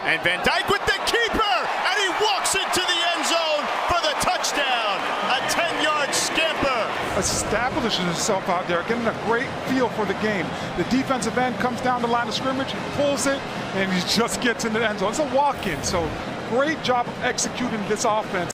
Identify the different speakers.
Speaker 1: And Van Dyke with the keeper, and he walks into the end zone for the touchdown. A 10-yard scamper.
Speaker 2: Establishes himself out there, getting a great feel for the game. The defensive end comes down the line of scrimmage, pulls it, and he just gets in the end zone. It's a walk-in, so great job of executing this offense.